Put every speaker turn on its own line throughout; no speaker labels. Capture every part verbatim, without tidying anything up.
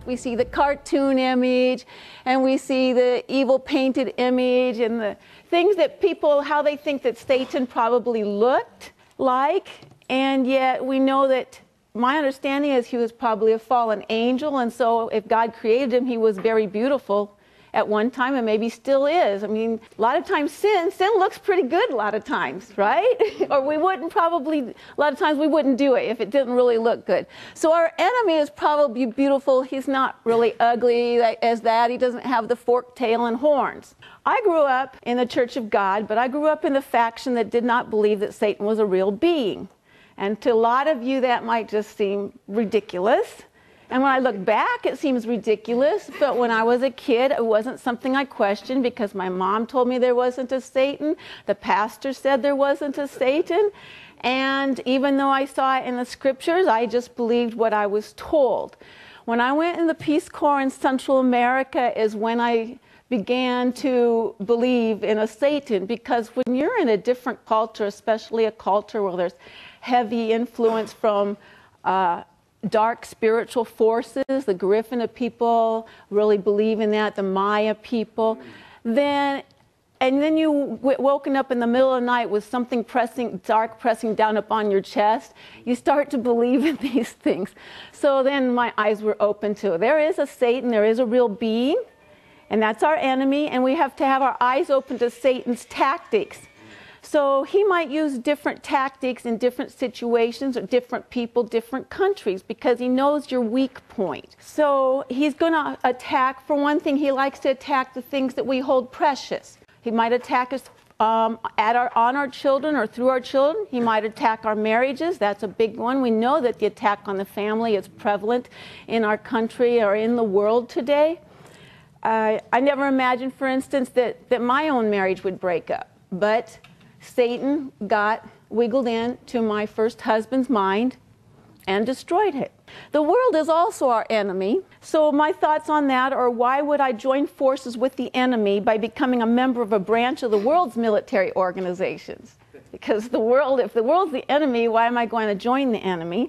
we see the cartoon image, and we see the evil painted image, and the things that people, how they think that Satan probably looked like. And yet we know that, my understanding is he was probably a fallen angel, and so if God created him, he was very beautiful at one time, and maybe still is. I mean, a lot of times sin, sin looks pretty good a lot of times, right? Or we wouldn't probably, a lot of times we wouldn't do it if it didn't really look good. So our enemy is probably beautiful. He's not really ugly as that. He doesn't have the forked tail and horns. I grew up in the Church of God, but I grew up in the faction that did not believe that Satan was a real being. And to a lot of you, that might just seem ridiculous. And when I look back, it seems ridiculous, but when I was a kid, it wasn't something I questioned because my mom told me there wasn't a Satan. The pastor said there wasn't a Satan. And even though I saw it in the scriptures, I just believed what I was told. When I went in the Peace Corps in Central America is when I began to believe in a Satan, because when you're in a different culture, especially a culture where there's heavy influence from uh, dark spiritual forces, the Griffin people really believe in that, the Maya people, then, and then you w woken up in the middle of the night with something pressing, dark pressing down upon your chest, you start to believe in these things. So then my eyes were open to, there is a Satan, there is a real being, and that's our enemy, and we have to have our eyes open to Satan's tactics. So he might use different tactics in different situations or different people, different countries, because he knows your weak point. So he's going to attack, for one thing, he likes to attack the things that we hold precious. He might attack us um, at our, on our children or through our children. He might attack our marriages. That's a big one. We know that the attack on the family is prevalent in our country or in the world today. Uh, I never imagined, for instance, that, that my own marriage would break up. But Satan got wiggled in to my first husband's mind and destroyed it. The world is also our enemy. So my thoughts on that are, why would I join forces with the enemy by becoming a member of a branch of the world's military organizations? Because the world, if the world's the enemy, why am I going to join the enemy?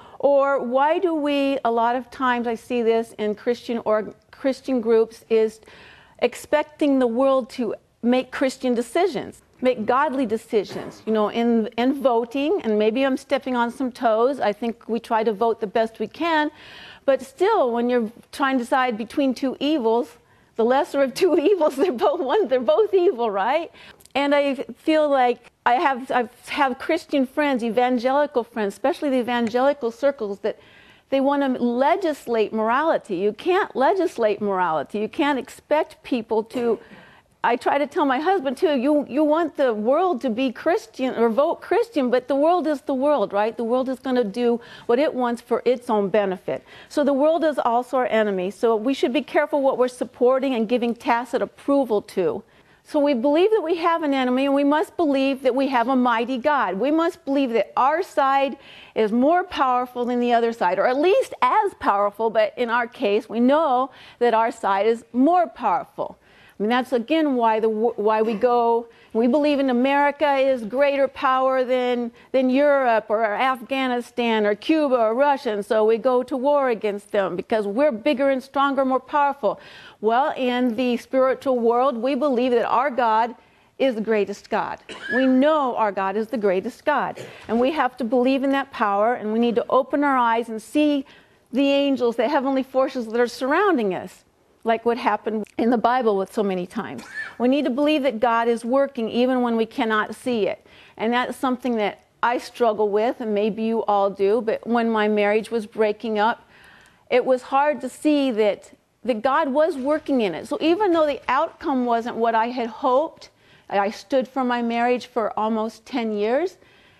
Or why do we, a lot of times I see this in Christian or Christian groups, is expecting the world to make Christian decisions, make godly decisions, you know, in, in voting, and maybe I'm stepping on some toes. I think we try to vote the best we can, but still, when you're trying to decide between two evils, the lesser of two evils, they're both one, they're both evil, right? And I feel like I have, I have Christian friends, evangelical friends, especially the evangelical circles, that they want to legislate morality. You can't legislate morality. You can't expect people to, I try to tell my husband too, you, you want the world to be Christian or vote Christian, but the world is the world, right? The world is going to do what it wants for its own benefit. So the world is also our enemy. So we should be careful what we're supporting and giving tacit approval to. So we believe that we have an enemy, and we must believe that we have a mighty God. We must believe that our side is more powerful than the other side, or at least as powerful, but in our case, we know that our side is more powerful. I mean, that's again why, the, why we go, we believe in America is greater power than, than Europe or Afghanistan or Cuba or Russia, and so we go to war against them because we're bigger and stronger, more powerful. Well, in the spiritual world, we believe that our God is the greatest God. We know our God is the greatest God, and we have to believe in that power, and we need to open our eyes and see the angels, the heavenly forces that are surrounding us, like what happened in the Bible with so many times. We need to believe that God is working even when we cannot see it. And that's something that I struggle with, and maybe you all do, but when my marriage was breaking up, it was hard to see that, that God was working in it. So even though the outcome wasn't what I had hoped, I stood for my marriage for almost ten years,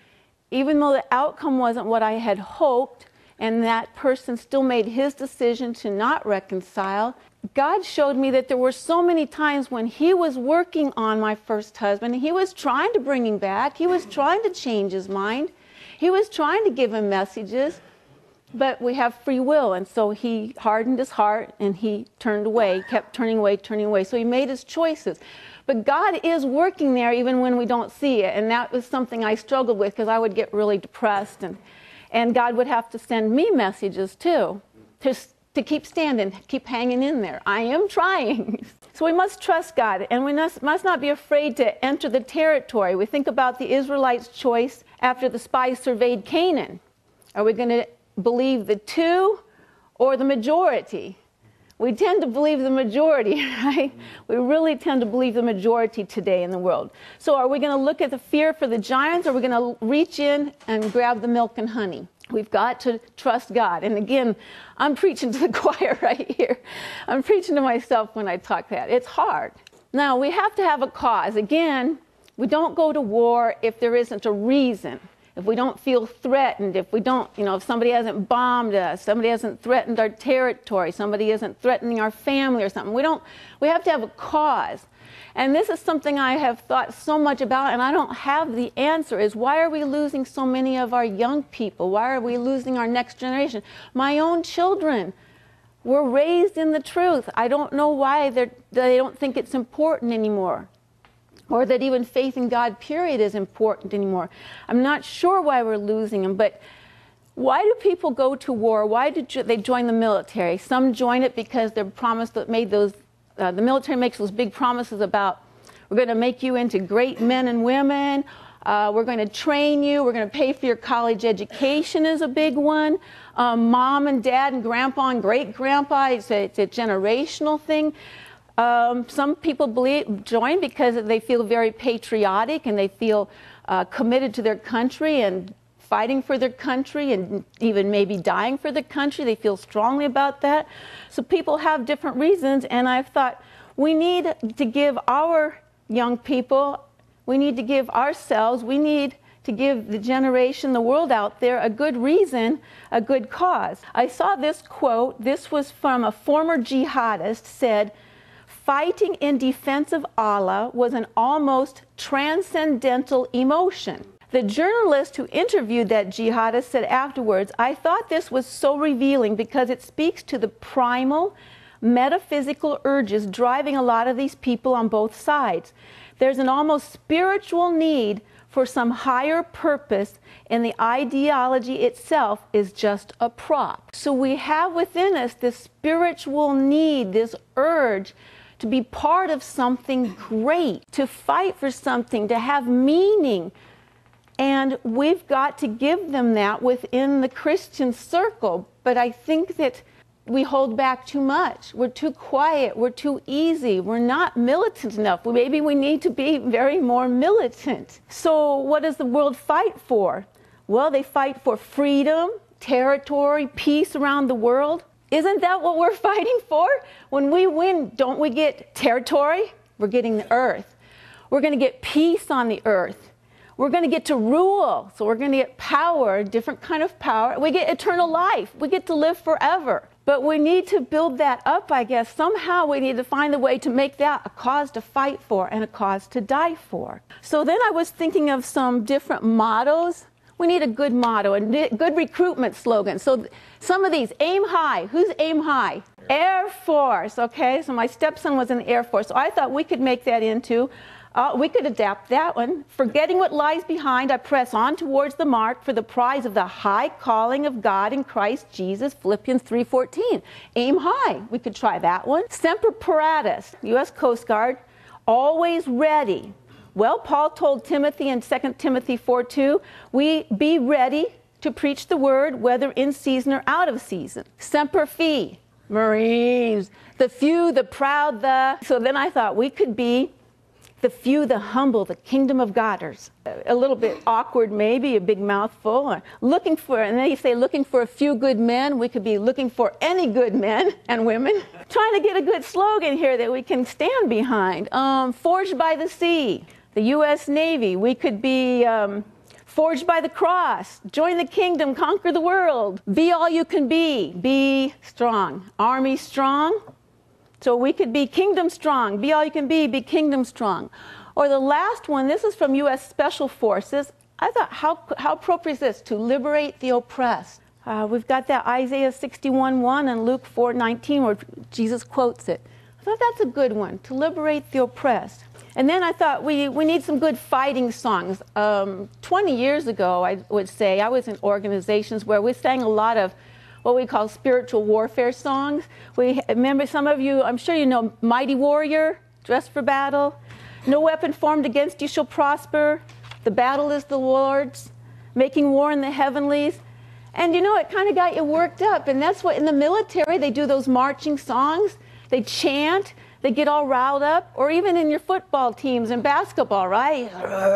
even though the outcome wasn't what I had hoped, and that person still made his decision to not reconcile, God showed me that there were so many times when He was working on my first husband. He was trying to bring him back. He was trying to change his mind. He was trying to give him messages. But we have free will, and so he hardened his heart, and he turned away, kept turning away, turning away. So he made his choices. But God is working there even when we don't see it. And that was something I struggled with, because I would get really depressed. And, and God would have to send me messages too, to to to keep standing, keep hanging in there. I am trying. So we must trust God, and we must, must not be afraid to enter the territory. We think about the Israelites' choice after the spies surveyed Canaan. Are we going to believe the two or the majority? We tend to believe the majority, right? We really tend to believe the majority today in the world. So are we going to look at the fear for the giants, or are we going to reach in and grab the milk and honey? We've got to trust God. And again, I'm preaching to the choir right here. I'm preaching to myself when I talk that. It's hard. Now, we have to have a cause. Again, we don't go to war if there isn't a reason. If we don't feel threatened, if we don't, you know, if somebody hasn't bombed us, somebody hasn't threatened our territory, somebody isn't threatening our family or something, we don't, we have to have a cause. And this is something I have thought so much about, and I don't have the answer, is why are we losing so many of our young people? Why are we losing our next generation? My own children were raised in the truth. I don't know why they're, they don't think it's important anymore, or that even faith in God, period, is important anymore. I'm not sure why we're losing them, but why do people go to war? Why did they join the military? Some join it because they're promised that made those, uh, the military makes those big promises about, we're going to make you into great men and women, uh, we're going to train you, we're going to pay for your college education is a big one. Um, mom and dad and grandpa and great-grandpa, it's a, it's a generational thing. Um, some people believe, join because they feel very patriotic and they feel uh, committed to their country and fighting for their country and even maybe dying for their country. They feel strongly about that. So people have different reasons, and I've thought we need to give our young people, we need to give ourselves, we need to give the generation, the world out there, a good reason, a good cause. I saw this quote. This was from a former jihadist, said, "Fighting in defense of Allah was an almost transcendental emotion." The journalist who interviewed that jihadist said afterwards, "I thought this was so revealing because it speaks to the primal, metaphysical urges driving a lot of these people on both sides. There's an almost spiritual need for some higher purpose, and the ideology itself is just a prop." So we have within us this spiritual need, this urge to be part of something great, to fight for something, to have meaning. And we've got to give them that within the Christian circle. But I think that we hold back too much. We're too quiet. We're too easy. We're not militant enough. Maybe we need to be very more militant. So what does the world fight for? Well, they fight for freedom, territory, peace around the world. Isn't that what we're fighting for? When we win, don't we get territory? We're getting the earth. We're going to get peace on the earth. We're going to get to rule. So we're going to get power, a different kind of power. We get eternal life. We get to live forever. But we need to build that up, I guess. Somehow we need to find a way to make that a cause to fight for and a cause to die for. So then I was thinking of some different mottos. We need a good motto, a good recruitment slogan. So some of these, aim high. Who's aim high? Air Force, okay? So my stepson was in the Air Force. So I thought we could make that into, uh, we could adapt that one. Forgetting what lies behind, I press on towards the mark for the prize of the high calling of God in Christ Jesus, Philippians three fourteen. Aim high. We could try that one. Semper Paratus, U S Coast Guard, always ready. Well, Paul told Timothy in Second Timothy four two, we be ready to preach the word, whether in season or out of season. Semper Fi, Marines, the few, the proud, the... So then I thought we could be the few, the humble, the kingdom of Goders. A little bit awkward maybe, a big mouthful. Looking for, and then you say looking for a few good men, we could be looking for any good men and women. Trying to get a good slogan here that we can stand behind. Um, forged by the sea. The U S Navy, we could be um, forged by the cross, join the kingdom, conquer the world, be all you can be, be strong, army strong. So we could be kingdom strong, be all you can be, be kingdom strong. Or the last one, this is from U S Special Forces. I thought, how, how appropriate is this? To liberate the oppressed. Uh, we've got that Isaiah sixty-one one and Luke four nineteen where Jesus quotes it. I thought that's a good one, to liberate the oppressed. And then I thought we, we need some good fighting songs. Um, twenty years ago, I would say, I was in organizations where we sang a lot of what we call spiritual warfare songs. We remember, some of you, I'm sure you know, Mighty Warrior, Dressed for Battle. No weapon formed against you shall prosper. The battle is the Lord's. Making war in the heavenlies. And you know, it kind of got you worked up. And that's what in the military, they do those marching songs. They chant. They get all riled up. Or even in your football teams and basketball, right?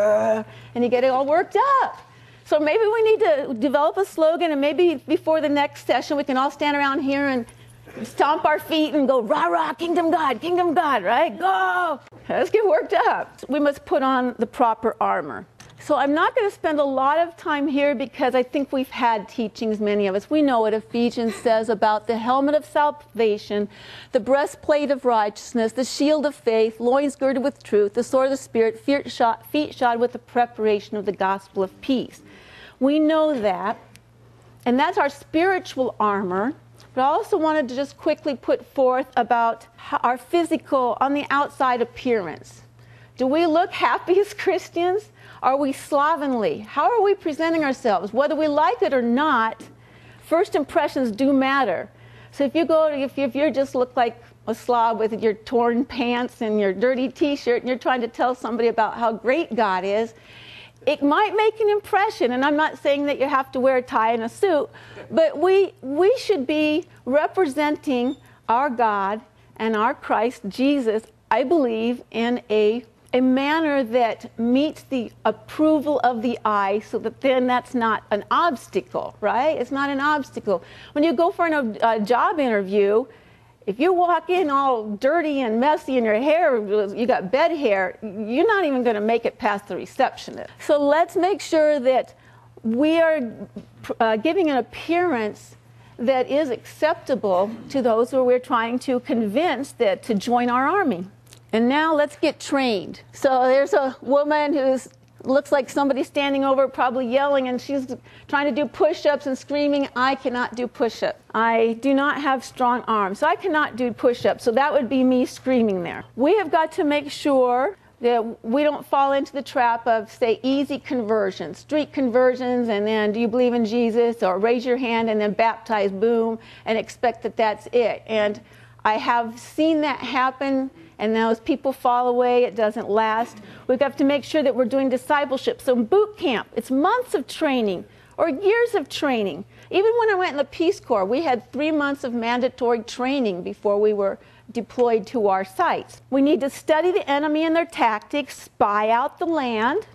And you get it all worked up. So maybe we need to develop a slogan, and maybe before the next session, we can all stand around here and stomp our feet and go, rah, rah, kingdom God, kingdom God, right? Go! Let's get worked up. We must put on the proper armor. So I'm not going to spend a lot of time here because I think we've had teachings, many of us. We know what Ephesians says about the helmet of salvation, the breastplate of righteousness, the shield of faith, loins girded with truth, the sword of the Spirit, feet shod, feet shod with the preparation of the gospel of peace. We know that, and that's our spiritual armor. But I also wanted to just quickly put forth about our physical, on the outside appearance. Do we look happy as Christians? Are we slovenly? How are we presenting ourselves? Whether we like it or not, first impressions do matter. So if you go, if, you, if you just look like a slob with your torn pants and your dirty t-shirt and you're trying to tell somebody about how great God is, it might make an impression. And I'm not saying that you have to wear a tie and a suit, but we, we should be representing our God and our Christ Jesus, I believe, in a a manner that meets the approval of the eye, so that then that's not an obstacle, right? It's not an obstacle. When you go for an, a job interview, if you walk in all dirty and messy and your hair, you got bed hair, you're not even going to make it past the receptionist. So let's make sure that we are uh, giving an appearance that is acceptable to those who we're trying to convince that to join our army. And now let's get trained. So there's a woman who looks like somebody standing over, probably yelling, and she's trying to do push-ups and screaming, I cannot do push-ups. I do not have strong arms, so I cannot do push-ups. So that would be me screaming there. We have got to make sure that we don't fall into the trap of, say, easy conversions, street conversions, and then do you believe in Jesus, or raise your hand and then baptize, boom, and expect that that's it. And I have seen that happen, and those people fall away. It doesn't last. We've got to make sure that we're doing discipleship. So boot camp, it's months of training or years of training. Even when I went in the Peace Corps, we had three months of mandatory training before we were deployed to our sites. We need to study the enemy and their tactics, spy out the land,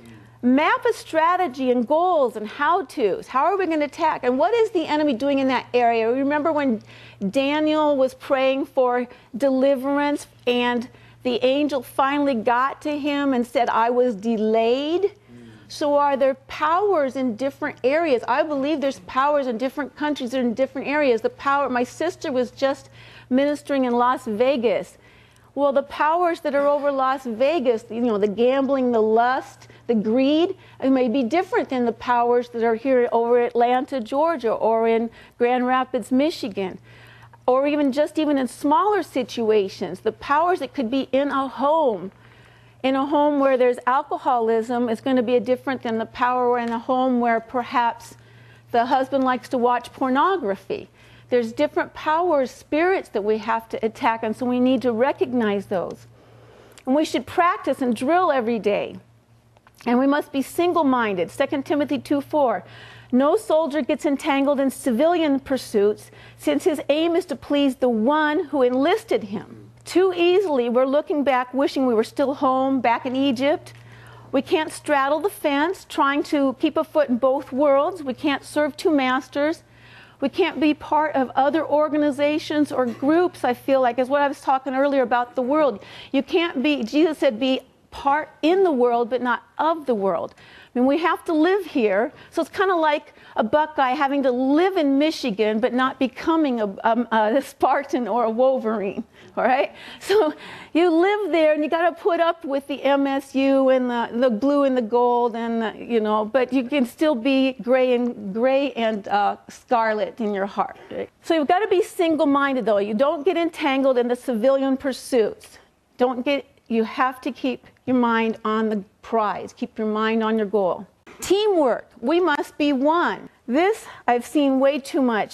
map a strategy and goals and how-tos. How are we going to attack? And what is the enemy doing in that area? Remember when Daniel was praying for deliverance and the angel finally got to him and said, I was delayed? Mm. So are there powers in different areas? I believe there's powers in different countries and in different areas. The power, my sister was just ministering in Las Vegas. Well, the powers that are over Las Vegas, you know, the gambling, the lust, the greed, it may be different than the powers that are here over Atlanta, Georgia, or in Grand Rapids, Michigan, or even just even in smaller situations. The powers that could be in a home. In a home where there's alcoholism is going to be different than the power in a home where perhaps the husband likes to watch pornography. There's different powers, spirits that we have to attack, and so we need to recognize those. And we should practice and drill every day. And we must be single-minded. Second Timothy two four. No soldier gets entangled in civilian pursuits, since his aim is to please the one who enlisted him. Too easily, we're looking back, wishing we were still home, back in Egypt. We can't straddle the fence, trying to keep a foot in both worlds. We can't serve two masters. We can't be part of other organizations or groups, I feel like, is what I was talking earlier about the world. You can't be, Jesus said, be part in the world, but not of the world. I mean, we have to live here. So it's kind of like a Buckeye having to live in Michigan, but not becoming a, a, a Spartan or a Wolverine. All right? So you live there, and you got to put up with the M S U and the, the blue and the gold, and the, you know, but you can still be gray and gray and uh, scarlet in your heart. Right? So you've got to be single-minded, though. You don't get entangled in the civilian pursuits. Don't get. You have to keep your mind on the prize. Keep your mind on your goal. Teamwork. We must be one. This I've seen way too much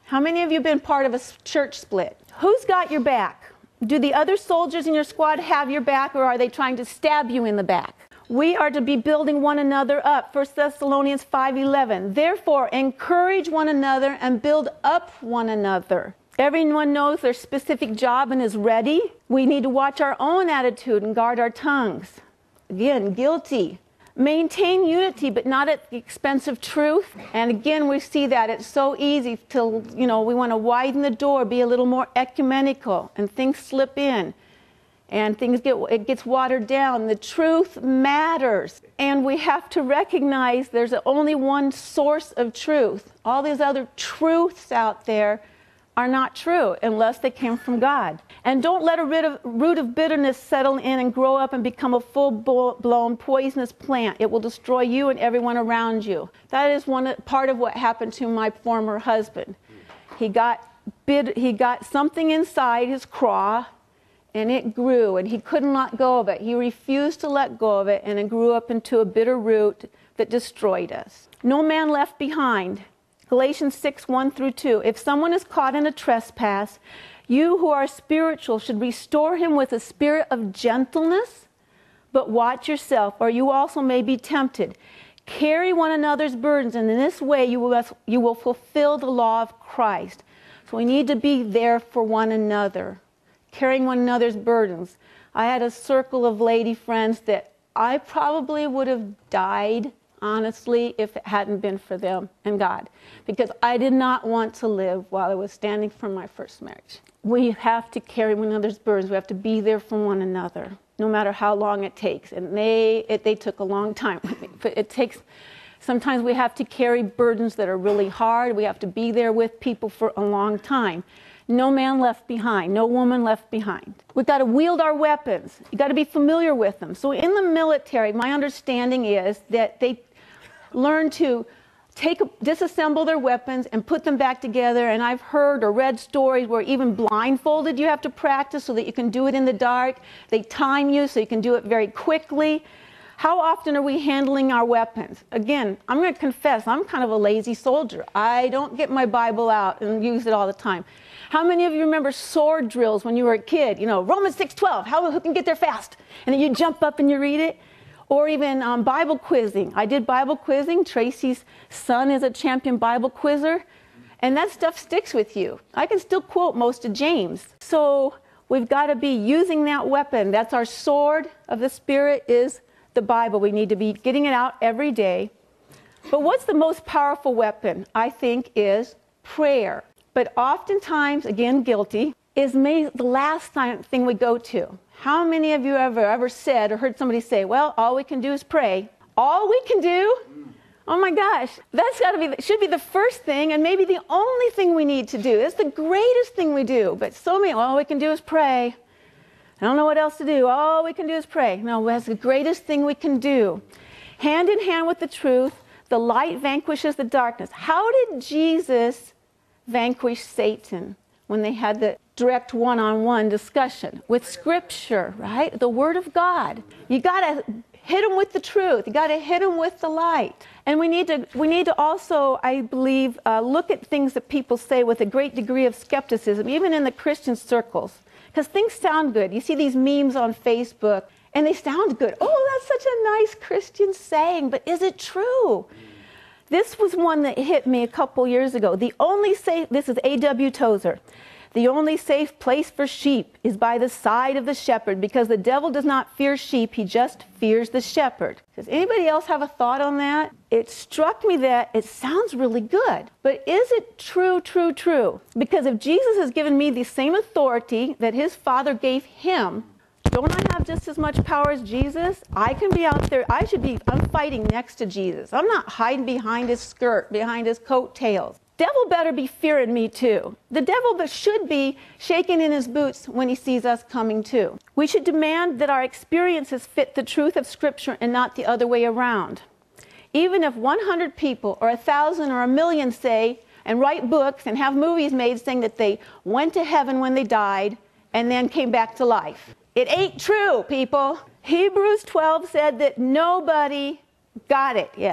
How many of you have been part of a church split? Who's got your back? Do the other soldiers in your squad have your back, or are they trying to stab you in the back? We are to be building one another up. First Thessalonians five eleven. Therefore, encourage one another and build up one another. Everyone knows their specific job and is ready. We need to watch our own attitude and guard our tongues. Again, guilty. Maintain unity, but not at the expense of truth. And again, we see that it's so easy to, you know, we want to widen the door, be a little more ecumenical, and things slip in. And things get, it gets watered down. The truth matters. And we have to recognize there's only one source of truth. All these other truths out there are not true unless they came from God. And don't let a root of bitterness settle in and grow up and become a full-blown poisonous plant. It will destroy you and everyone around you. That is one part of what happened to my former husband. He got, bit, he got something inside his craw, and it grew, and he couldn't let go of it. He refused to let go of it, and it grew up into a bitter root that destroyed us. No man left behind. Galatians six, one through two. If someone is caught in a trespass, you who are spiritual should restore him with a spirit of gentleness, but watch yourself, or you also may be tempted. Carry one another's burdens, and in this way you will, you will fulfill the law of Christ. So we need to be there for one another, carrying one another's burdens. I had a circle of lady friends that I probably would have died, honestly, if it hadn't been for them and God, because I did not want to live while I was standing from my first marriage. We have to carry one another's burdens. We have to be there for one another, no matter how long it takes. And they, it, they took a long time with me. But it takes, sometimes we have to carry burdens that are really hard. We have to be there with people for a long time. No man left behind, no woman left behind. We've got to wield our weapons. You've got to be familiar with them. So in the military, my understanding is that they learn to take, disassemble their weapons and put them back together. And I've heard or read stories where even blindfolded you have to practice so that you can do it in the dark. They time you so you can do it very quickly. How often are we handling our weapons? Again, I'm going to confess, I'm kind of a lazy soldier. I don't get my Bible out and use it all the time. How many of you remember sword drills when you were a kid? You know, Romans six twelve, how, who can get there fast? And then you jump up and you read it. Or even um, Bible quizzing. I did Bible quizzing. Tracy's son is a champion Bible quizzer. And that stuff sticks with you. I can still quote most of James. So we've got to be using that weapon. That's our sword of the Spirit, is the Bible. We need to be getting it out every day. But what's the most powerful weapon, I think, is prayer. But oftentimes, again, guilty, is maybe the last time, thing we go to. How many of you ever ever said or heard somebody say, well, all we can do is pray? All we can do? Oh my gosh, that's got to be, should be the first thing and maybe the only thing we need to do. It's the greatest thing we do. But so many, all we can do is pray. I don't know what else to do. All we can do is pray. No, that's the greatest thing we can do. Hand in hand with the truth, the light vanquishes the darkness. How did Jesus vanquish Satan when they had the direct one-on-one discussion? With Scripture, right? The Word of God. You got to hit him with the truth. You got to hit him with the light. And we need to, we need to also, I believe, uh, look at things that people say with a great degree of skepticism, even in the Christian circles, because things sound good. You see these memes on Facebook, and they sound good. Oh, that's such a nice Christian saying, but is it true? This was one that hit me a couple years ago. The only safe, this is A W Tozer. The only safe place for sheep is by the side of the shepherd, because the devil does not fear sheep, he just fears the shepherd. Does anybody else have a thought on that? It struck me that it sounds really good, but is it true, true, true? Because if Jesus has given me the same authority that his Father gave him, don't I have just as much power as Jesus? I can be out there, I should be, I'm fighting next to Jesus. I'm not hiding behind his skirt, behind his coattails. Devil better be fearing me too. The devil should be shaking in his boots when he sees us coming too. We should demand that our experiences fit the truth of Scripture and not the other way around. Even if one hundred people or a thousand or a million say and write books and have movies made saying that they went to heaven when they died and then came back to life. It ain't true, people. Hebrews twelve said that nobody got it yet.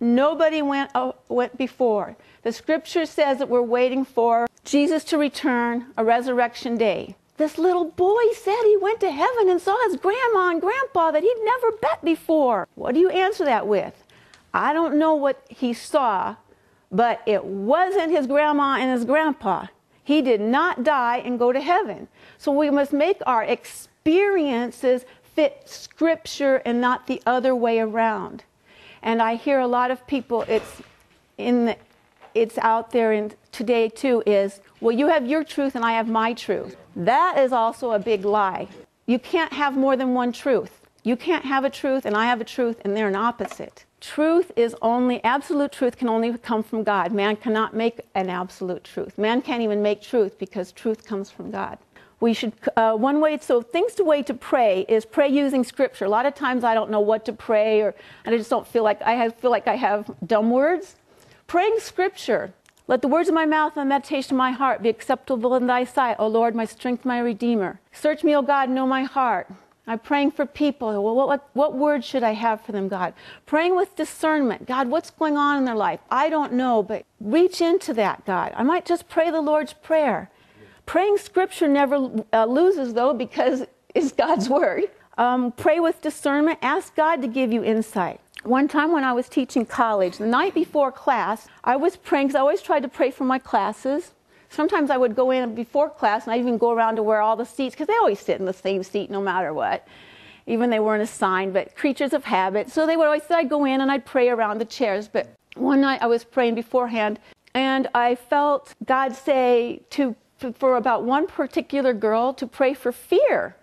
Nobody went, uh, went before. The scripture says that we're waiting for Jesus to return, a resurrection day. This little boy said he went to heaven and saw his grandma and grandpa that he'd never met before. What do you answer that with? I don't know what he saw, but it wasn't his grandma and his grandpa. He did not die and go to heaven. So we must make our experiences fit scripture and not the other way around. And I hear a lot of people, it's in the, it's out there in today too, is, well, you have your truth and I have my truth. That is also a big lie. You can't have more than one truth. You can't have a truth and I have a truth and they're an opposite. Truth is only, absolute truth can only come from God. Man cannot make an absolute truth. Man can't even make truth because truth comes from God. We should, uh, one way, so things to way to pray is pray using scripture. A lot of times I don't know what to pray, or I just don't feel like, I have, feel like I have dumb words. Praying scripture. Let the words of my mouth and the meditation of my heart be acceptable in thy sight, O Lord, my strength, my redeemer. Search me, O God, and know my heart. I'm praying for people. Well, what, what, what words should I have for them, God? Praying with discernment. God, what's going on in their life? I don't know, but reach into that, God. I might just pray the Lord's Prayer. Praying scripture never uh, loses, though, because it's God's word. Um, pray with discernment. Ask God to give you insight. One time when I was teaching college, the night before class, I was praying, because I always tried to pray for my classes. Sometimes I would go in before class, and I'd even go around to where all the seats, because they always sit in the same seat no matter what. Even they weren't assigned, but creatures of habit. So they would always say I'd go in and I'd pray around the chairs. But one night I was praying beforehand, and I felt God say to for about one particular girl to pray for fear.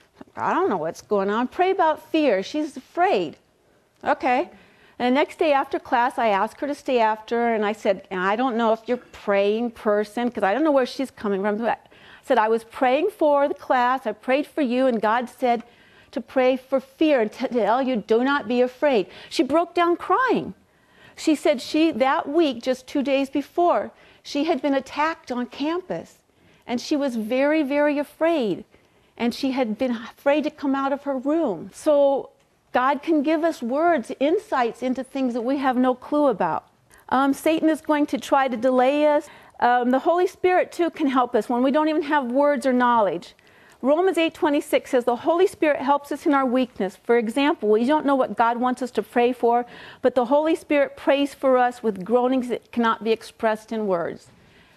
I don't know what's going on. Pray about fear. She's afraid. Okay. And the next day after class, I asked her to stay after, and I said, I don't know if you're a praying person, because I don't know where she's coming from. I said, I was praying for the class, I prayed for you, and God said to pray for fear and to tell you, do not be afraid. She broke down crying. She said she, that week, just two days before, she had been attacked on campus, and she was very, very afraid, and she had been afraid to come out of her room. So God can give us words, insights into things that we have no clue about. Um, Satan is going to try to delay us. Um, the Holy Spirit, too, can help us when we don't even have words or knowledge. Romans eight twenty-six says the Holy Spirit helps us in our weakness. For example, we don't know what God wants us to pray for, but the Holy Spirit prays for us with groanings that cannot be expressed in words.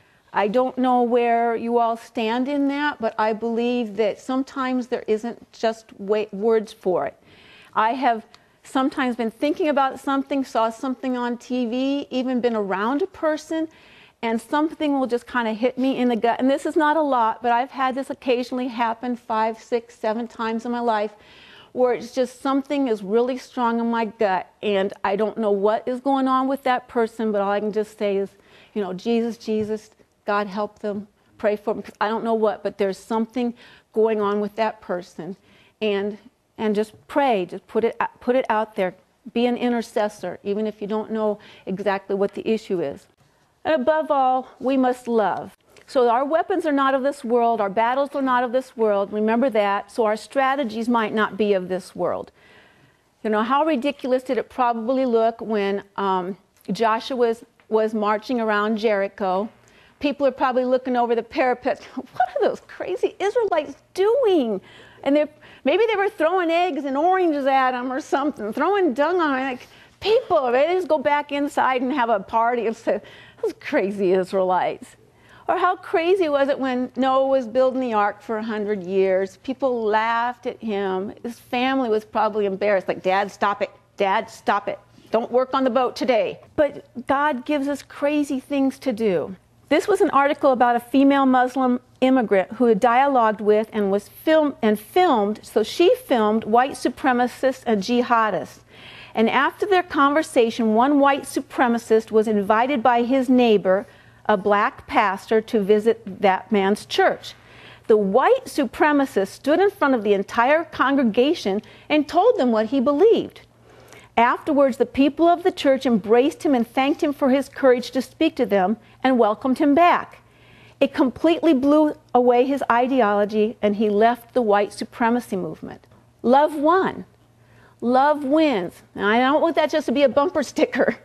I don't know where you all stand in that, but I believe that sometimes there isn't just words for it. I have sometimes been thinking about something, saw something on T V, even been around a person, and something will just kind of hit me in the gut. And this is not a lot, but I've had this occasionally happen five, six, seven times in my life, where it's just something is really strong in my gut, and I don't know what is going on with that person, but all I can just say is, you know, Jesus, Jesus, God help them, pray for them, because I don't know what, but there's something going on with that person. And And just pray, just put it, put it out there. Be an intercessor, even if you don't know exactly what the issue is. And above all, we must love. So our weapons are not of this world. Our battles are not of this world. Remember that. So our strategies might not be of this world. You know, how ridiculous did it probably look when um, Joshua was, was marching around Jericho? People are probably looking over the parapet. What are those crazy Israelites doing? And they're, maybe they were throwing eggs and oranges at them or something, throwing dung on them. Like, people are ready to just go back inside and have a party and say, those crazy Israelites. Or how crazy was it when Noah was building the ark for a hundred years? People laughed at him. His family was probably embarrassed, like, Dad, stop it. Dad, stop it. Don't work on the boat today. But God gives us crazy things to do. This was an article about a female Muslim immigrant who had dialogued with and was filmed and filmed, so she filmed white supremacists and jihadists. And after their conversation, one white supremacist was invited by his neighbor, a black pastor, to visit that man's church. The white supremacist stood in front of the entire congregation and told them what he believed. Afterwards, the people of the church embraced him and thanked him for his courage to speak to them and welcomed him back. It completely blew away his ideology, and he left the white supremacy movement. Love won. Love wins. Now, I don't want that just to be a bumper sticker.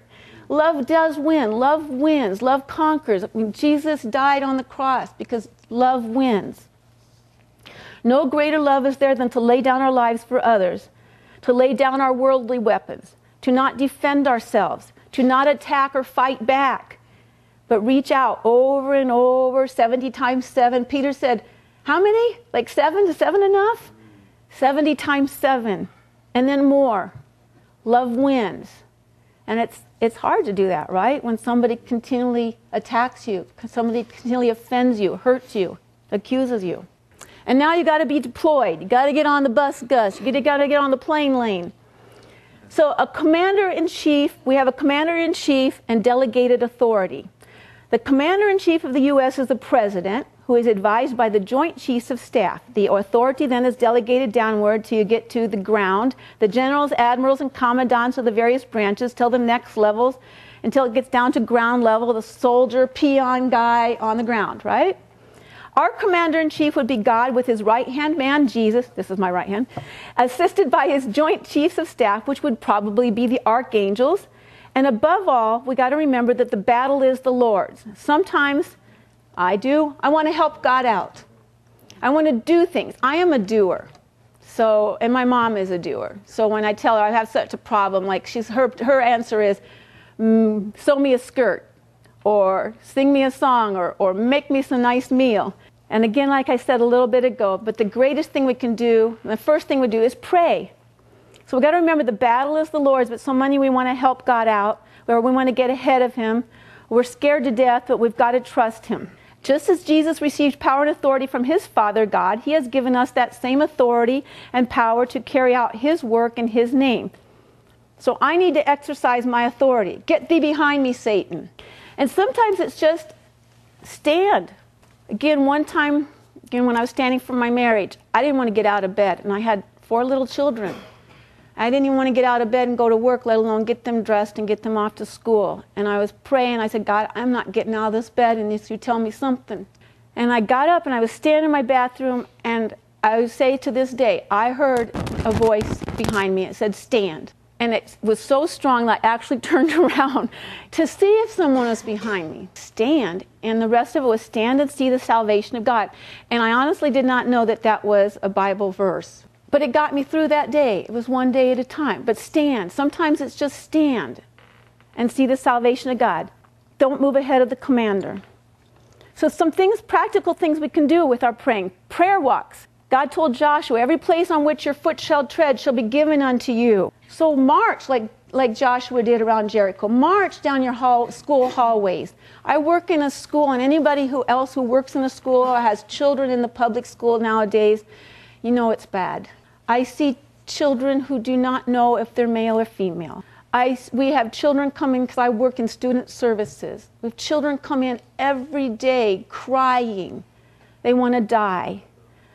Love does win. Love wins. Love conquers. I mean, Jesus died on the cross because love wins. No greater love is there than to lay down our lives for others, to lay down our worldly weapons, to not defend ourselves, to not attack or fight back, but reach out over and over, seventy times seven. Peter said, how many? Like seven? Is seven enough? seventy times seven, and then more. Love wins. And it's it's hard to do that, right? When somebody continually attacks you, somebody continually offends you, hurts you, accuses you. And now you got to be deployed. You got to get on the bus, Gus. You got to get on the plane lane. So a commander-in-chief, we have a commander-in-chief and delegated authority. The commander-in-chief of the U S is the president, who is advised by the Joint Chiefs of Staff. The authority then is delegated downward till you get to the ground. The generals, admirals, and commandants of the various branches till the next levels, until it gets down to ground level, the soldier, peon guy on the ground, right? Our commander-in-chief would be God with his right-hand man, Jesus, this is my right hand, assisted by his Joint Chiefs of Staff, which would probably be the archangels. And above all, we got to remember that the battle is the Lord's. Sometimes I do. I want to help God out. I want to do things. I am a doer. So, and my mom is a doer. So when I tell her I have such a problem, like she's her her answer is, mm, sew me a skirt, or sing me a song, or or make me some nice meal. And again, like I said a little bit ago, but the greatest thing we can do, the first thing we do is pray. So we've got to remember the battle is the Lord's, but so many we want to help God out, or we want to get ahead of him. We're scared to death, but we've got to trust him. Just as Jesus received power and authority from his Father God, he has given us that same authority and power to carry out his work in his name. So I need to exercise my authority. Get thee behind me, Satan. And sometimes it's just stand. Again, one time, again, when I was standing for my marriage, I didn't want to get out of bed, and I had four little children. I didn't even want to get out of bed and go to work, let alone get them dressed and get them off to school. And I was praying. I said, God, I'm not getting out of this bed unless you tell me something. And I got up and I was standing in my bathroom, and I would say to this day, I heard a voice behind me. It said, stand. And it was so strong that I actually turned around to see if someone was behind me. Stand. And the rest of it was stand and see the salvation of God. And I honestly did not know that that was a Bible verse. But it got me through that day. It was one day at a time. But stand. Sometimes it's just stand and see the salvation of God. Don't move ahead of the commander. So some things, practical things we can do with our praying. Prayer walks. God told Joshua, every place on which your foot shall tread shall be given unto you. So march like, like Joshua did around Jericho. March down your hall, school hallways. I work in a school, and anybody who else who works in a school or has children in the public school nowadays, you know it's bad. I see children who do not know if they're male or female. I, we have children coming, because I work in student services. We have children come in every day crying. They want to die.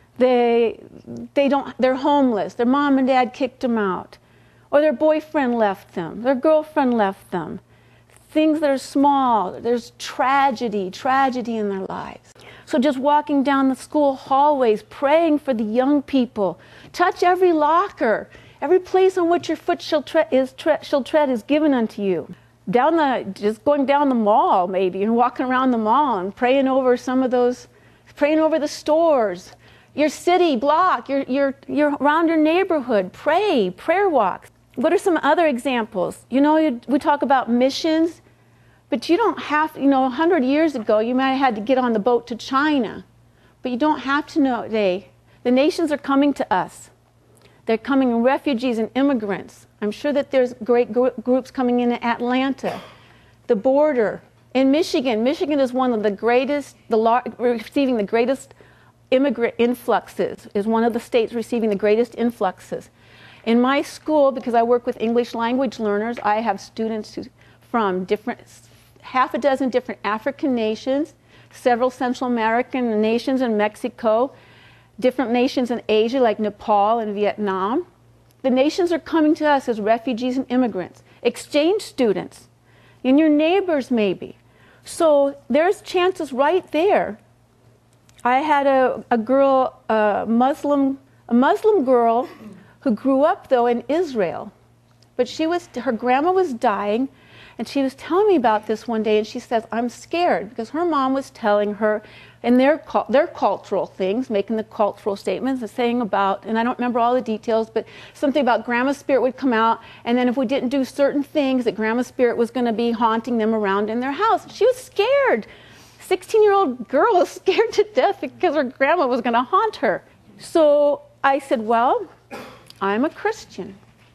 They, they don't, they're homeless. Their mom and dad kicked them out. Or their boyfriend left them. Their girlfriend left them. Things that are small. There's tragedy, tragedy in their lives. So just walking down the school hallways, praying for the young people. Touch every locker. Every place on which your foot shall tread is, tre shall tread is given unto you. Down the, just going down the mall maybe, and walking around the mall and praying over some of those, praying over the stores. Your city block, your, your, your, around your neighborhood, pray, prayer walks. What are some other examples? You know, you, we talk about missions, but you don't have, you know, a hundred years ago, you might have had to get on the boat to China, but you don't have to know today. The nations are coming to us. They're coming, refugees and immigrants. I'm sure that there's great gr groups coming in Atlanta, the border. In Michigan, Michigan is one of the greatest, the receiving the greatest immigrant influxes, is one of the states receiving the greatest influxes. In my school, because I work with English language learners, I have students who, from different, half a dozen different African nations, several Central American nations and Mexico, different nations in Asia like Nepal and Vietnam. The nations are coming to us as refugees and immigrants, exchange students, and your neighbors maybe. So there's chances right there. I had a, a girl, a Muslim, a Muslim girl who grew up though in Israel, but she was, her grandma was dying, And she was telling me about this one day, and she says, I'm scared, because her mom was telling her in their, their cultural things, making the cultural statements, and saying about, and I don't remember all the details, but something about Grandma's spirit would come out, and then if we didn't do certain things, that Grandma's spirit was going to be haunting them around in their house. She was scared. sixteen-year-old girl was scared to death because her grandma was going to haunt her. So I said, well, I'm a Christian.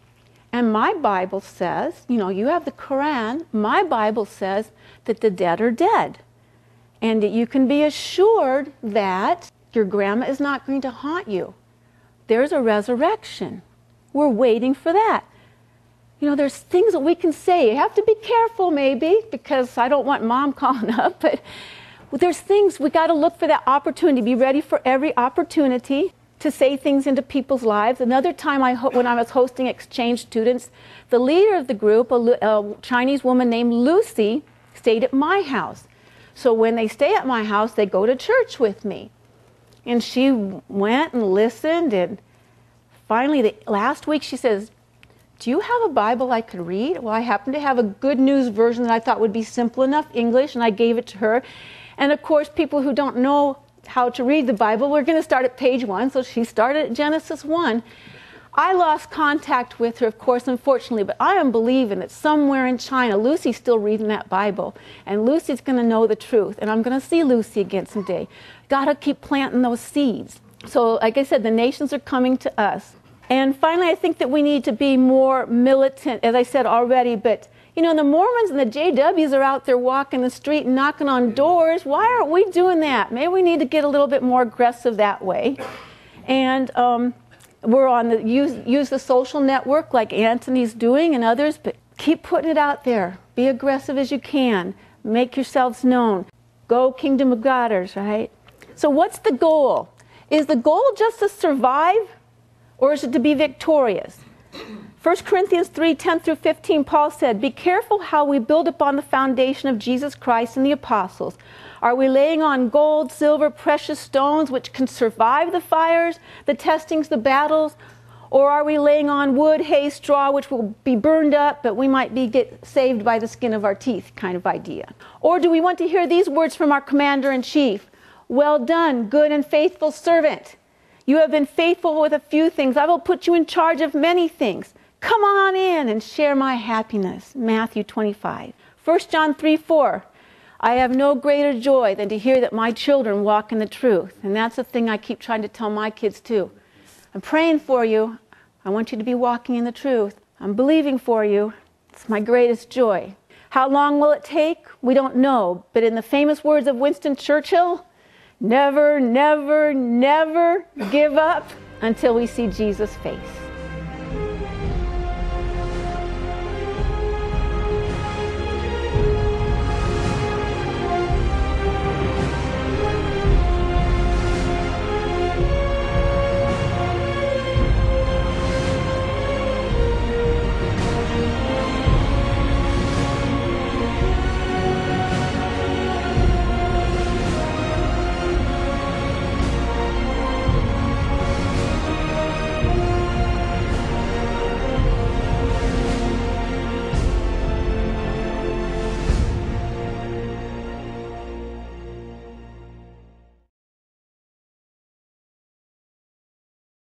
And my Bible says, you know, you have the Quran, my Bible says that the dead are dead. And that you can be assured that your grandma is not going to haunt you. There's a resurrection. We're waiting for that. You know, there's things that we can say. You have to be careful maybe, because I don't want mom calling up, but there's things, we got to look for that opportunity, be ready for every opportunity to say things into people's lives. Another time I, when I was hosting exchange students, the leader of the group, a, a Chinese woman named Lucy, stayed at my house. So when they stay at my house, they go to church with me. And she went and listened, and finally, the, last week she says, do you have a Bible I could read? Well, I happen to have a Good News version that I thought would be simple enough English, and I gave it to her. And of course, people who don't know how to read the Bible, we're going to start at page one, so she started at Genesis one. I lost contact with her, of course, unfortunately, but I am believing that somewhere in China, Lucy's still reading that Bible, and Lucy's going to know the truth, and I'm going to see Lucy again someday. Got to keep planting those seeds. So, like I said, the nations are coming to us. And finally, I think that we need to be more militant, as I said already, but you know, the Mormons and the J Ws are out there walking the street and knocking on doors. Why aren't we doing that? Maybe we need to get a little bit more aggressive that way. And um, we're on the, use, use the social network like Anthony's doing and others, but keep putting it out there. Be aggressive as you can. Make yourselves known. Go Kingdom of Godders, right? So what's the goal? Is the goal just to survive, or is it to be victorious? First Corinthians three, ten through fifteen, Paul said, be careful how we build upon the foundation of Jesus Christ and the apostles. Are we laying on gold, silver, precious stones, which can survive the fires, the testings, the battles? Or are we laying on wood, hay, straw, which will be burned up, but we might be get saved by the skin of our teeth kind of idea? Or do we want to hear these words from our commander-in-chief? Well done, good and faithful servant. You have been faithful with a few things. I will put you in charge of many things. Come on in and share my happiness. Matthew twenty-five. First John three, four. I have no greater joy than to hear that my children walk in the truth. And that's the thing I keep trying to tell my kids too. I'm praying for you. I want you to be walking in the truth. I'm believing for you. It's my greatest joy. How long will it take? We don't know. But in the famous words of Winston Churchill, never, never, never give up until we see Jesus' face.